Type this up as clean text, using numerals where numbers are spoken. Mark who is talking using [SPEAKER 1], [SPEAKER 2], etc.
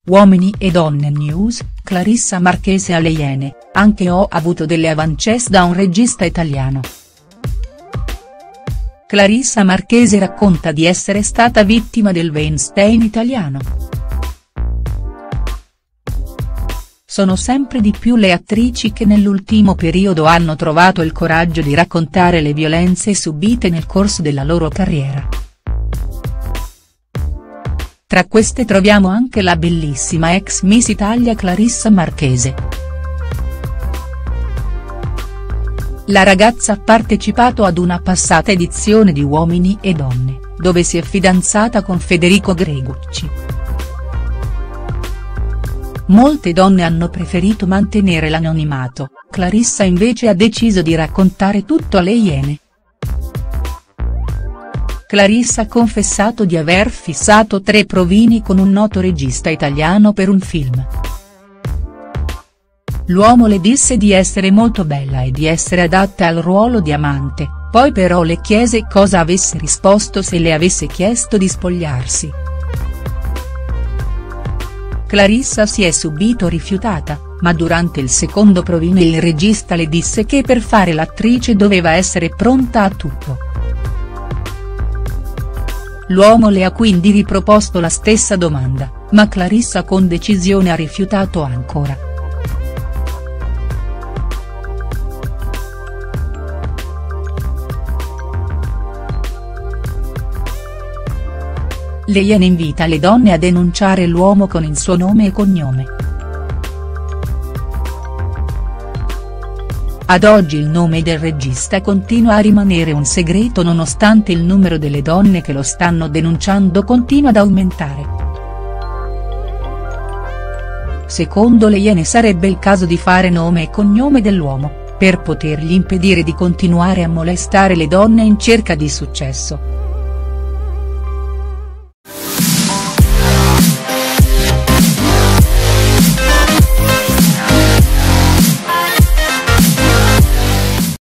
[SPEAKER 1] Uomini e donne news, Clarissa Marchese alle Iene, anche ho avuto delle avances da un regista italiano. Clarissa Marchese racconta di essere stata vittima del Weinstein italiano. Sono sempre di più le attrici che nell'ultimo periodo hanno trovato il coraggio di raccontare le violenze subite nel corso della loro carriera. Tra queste troviamo anche la bellissima ex Miss Italia Clarissa Marchese. La ragazza ha partecipato ad una passata edizione di Uomini e Donne, dove si è fidanzata con Federico Gregucci. Molte donne hanno preferito mantenere l'anonimato, Clarissa invece ha deciso di raccontare tutto alle Iene. Clarissa ha confessato di aver fissato 3 provini con un noto regista italiano per un film. L'uomo le disse di essere molto bella e di essere adatta al ruolo di amante, poi però le chiese cosa avesse risposto se le avesse chiesto di spogliarsi. Clarissa si è subito rifiutata, ma durante il secondo provino il regista le disse che per fare l'attrice doveva essere pronta a tutto. L'uomo le ha quindi riproposto la stessa domanda, ma Clarissa con decisione ha rifiutato ancora. Le Iene invita le donne a denunciare l'uomo con il suo nome e cognome. Ad oggi il nome del regista continua a rimanere un segreto nonostante il numero delle donne che lo stanno denunciando continua ad aumentare. Secondo le Iene sarebbe il caso di fare nome e cognome dell'uomo, per potergli impedire di continuare a molestare le donne in cerca di successo.